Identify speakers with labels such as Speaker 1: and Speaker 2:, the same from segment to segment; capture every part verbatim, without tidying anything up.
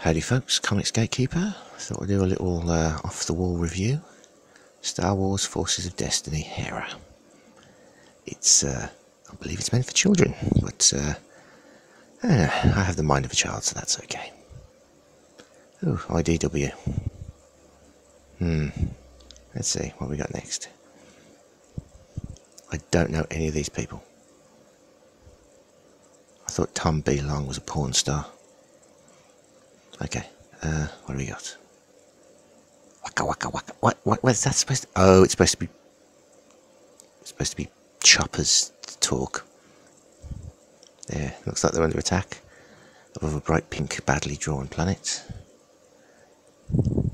Speaker 1: Howdy folks, Comics Gatekeeper. Thought we'd do a little uh, off-the-wall review. Star Wars Forces of Destiny Hera. It's, uh, I believe it's meant for children, but uh, I, I have the mind of a child, so that's okay. Oh, I D W. Hmm. Let's see, what we got next. I don't know any of these people. I thought Tom B. Long was a porn star. Okay, uh, what do we got? Waka waka waka. What? What? What's that supposed to? Oh, it's supposed to be. It's supposed to be choppers talk. There, looks like they're under attack above a bright pink, badly drawn planet. Oh,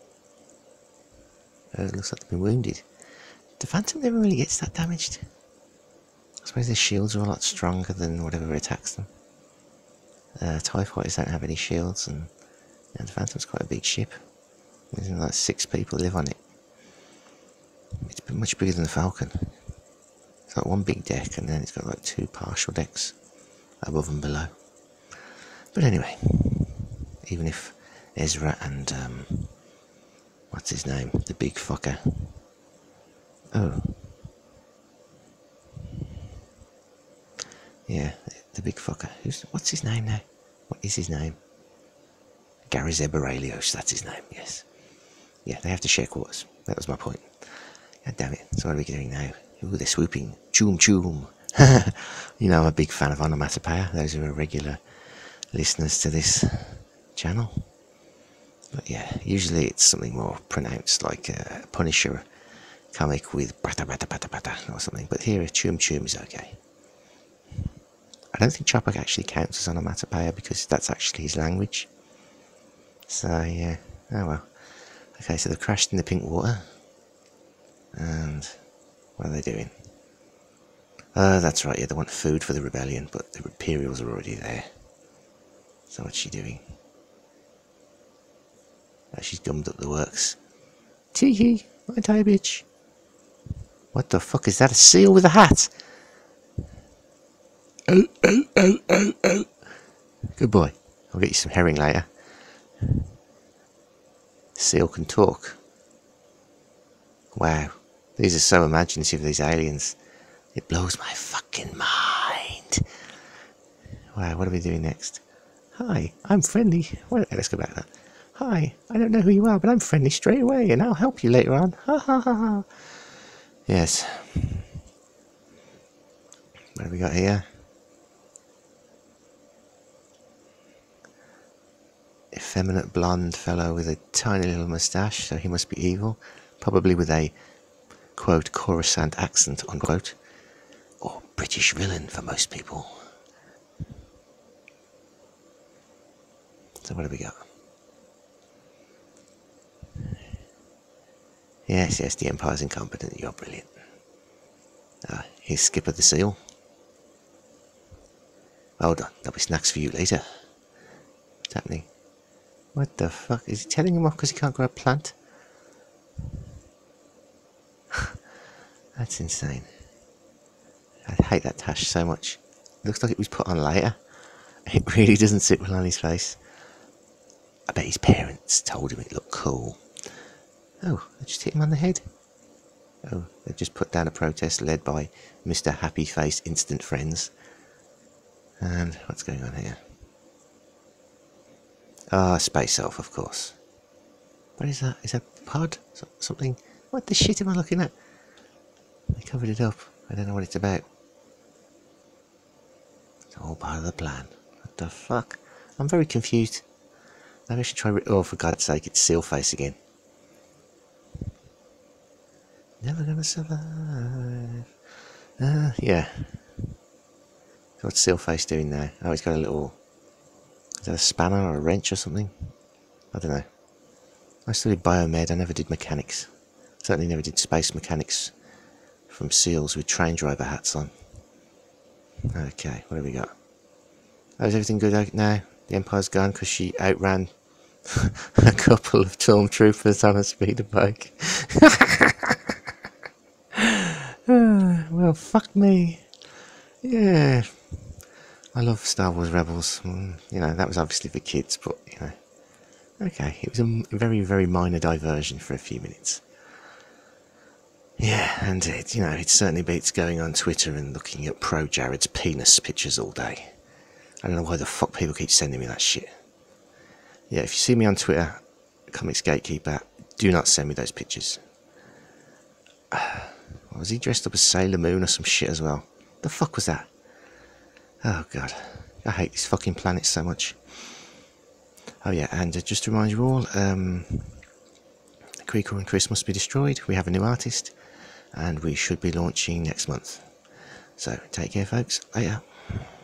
Speaker 1: it looks like they've been wounded. The Phantom never really gets that damaged. I suppose their shields are a lot stronger than whatever attacks them. Uh, TIE fighters don't have any shields, and yeah, the Phantom's quite a big ship. There's like six people live on it. It's much bigger than the Falcon. It's like one big deck, and then it's got like two partial decks above and below. But anyway, even if Ezra and um, what's his name, the big fucker. Oh, yeah, the big fucker. Who's what's his name now? What is his name? Garazeb Aurelios, that's his name. Yes. Yeah, they have to share quarters. That was my point. God damn it. So what are we doing now? Ooh, they're swooping. Choom choom. You know, I'm a big fan of onomatopoeia. Those are regular listeners to this channel. But yeah, usually it's something more pronounced, like a Punisher comic with bata bata bata bata or something. But here, choom choom is okay. I don't think Chopper actually counts as onomatopoeia because that's actually his language. So yeah, oh well. Okay, so they've crashed in the pink water. And what are they doing? Oh, that's right, yeah, they want food for the rebellion, but the Imperials are already there. So what's she doing? Oh, she's gummed up the works. Tee hee, my tie bitch. What the fuck is that? A seal with a hat? Oh, oh, oh, oh, oh. Good boy. I'll get you some herring later. Seal can talk. Wow. These are so imaginative, these aliens. It blows my fucking mind. Wow, what are we doing next? Hi, I'm friendly. Well, let's go back to that. Hi, I don't know who you are, but I'm friendly straight away, and I'll help you later on. Ha ha ha ha. Yes. What have we got here? Effeminate blonde fellow with a tiny little moustache, so he must be evil. Probably with a, quote, Coruscant accent, unquote. Or British villain for most people. So what have we got? Yes, yes, the Empire's incompetent. You're brilliant. Uh, here's Skipper the Seal. Hold on, there'll be snacks for you later. What's happening? What the fuck? Is he telling him off because he can't grow a plant? That's insane. I hate that tash so much. It looks like it was put on later. It really doesn't sit well on his face. I bet his parents told him it looked cool. Oh, they just hit him on the head. Oh, they've just put down a protest led by Mister Happy Face Instant Friends. And what's going on here? Ah, oh, Space Elf, of course. What is that? Is that pod? So something? What the shit am I looking at? They covered it up. I don't know what it's about. It's all part of the plan. What the fuck? I'm very confused. Maybe I should try... Oh, for God's sake, it's Seal Face again. Never gonna survive. Uh, yeah. So what's Seal Face doing now? Oh, he's got a little... Is that a spanner or a wrench or something? I don't know. I studied biomed, I never did mechanics. Certainly never did space mechanics from SEALs with train driver hats on. Okay, what have we got? Oh, is everything good now? The Empire's gone because she outran a couple of stormtroopers on a speeder bike. uh, well, fuck me. Yeah. I love Star Wars Rebels. Mm, you know, that was obviously for kids, but, you know, Okay, it was a very, very minor diversion for a few minutes. Yeah, and it, you know, it certainly beats going on Twitter and looking at Pro Jared's penis pictures all day. I don't know why the fuck people keep sending me that shit. Yeah, if you see me on Twitter, Comics Gatekeeper, do not send me those pictures. Was he dressed up as Sailor Moon or some shit as well? The fuck was that? Oh god, I hate this fucking planet so much. Oh yeah, and uh, just to remind you all, um, Creaker and Chris Must Be Destroyed. We have a new artist, and we should be launching next month. So take care, folks. Later.